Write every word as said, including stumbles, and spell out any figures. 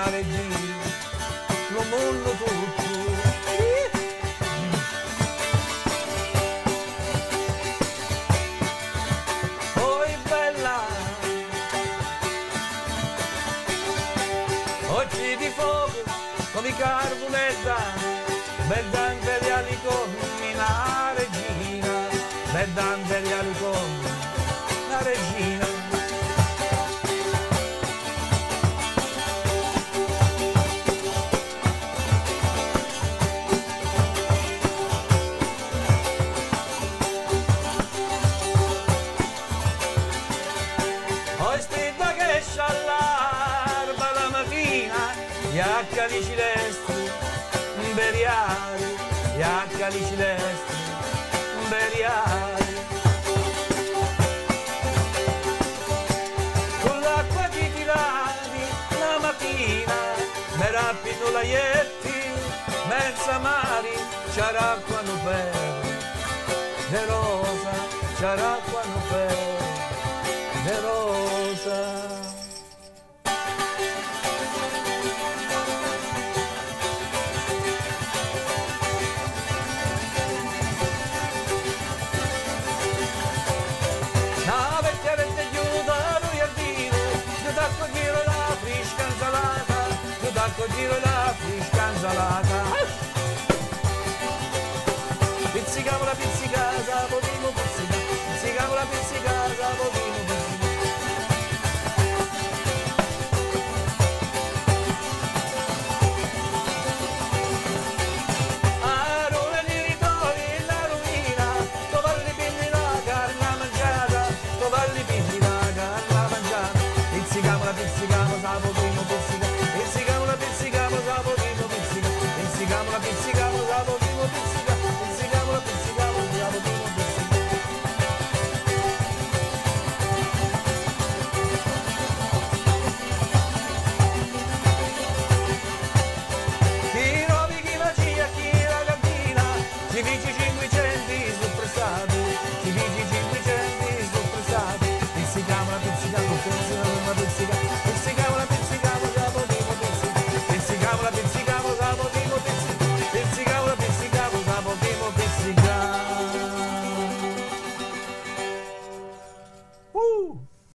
una regina, lo mondo tutto. Poi bella, occhi di fuoco come i carbonetta, bella imperiali come una regina, bella imperiali come una regina. All'alba la mattina gli accali celesti beriali, gli accali celesti beriali, con l'acqua che tiravi la mattina mi rappino laietti mezza mari c'aracquano per de rosa, c'aracquano per de rosa. Giro la frisca insalata, pizzicavo la pizzicasa, potevo pizzicare, pizzicavo la pizzicasa, potevo pizzicare. A Roma di ritrovi la rovina, tovalli pindi la carne mangiata, tovalli pindi la carne mangiata, pizzicavo la pizzicavo, sa potevo pizzicare. Pizzicamo la pizzicamo, la potevo pizzicare, pizzicamo la pizzicamo, la potevo pizzicare, pizzicamo la pizzicamo, la potevo pizzicare. Chi rovi, chi magia, chi la gabina, ci dici cinquecento sul prestato, ci dici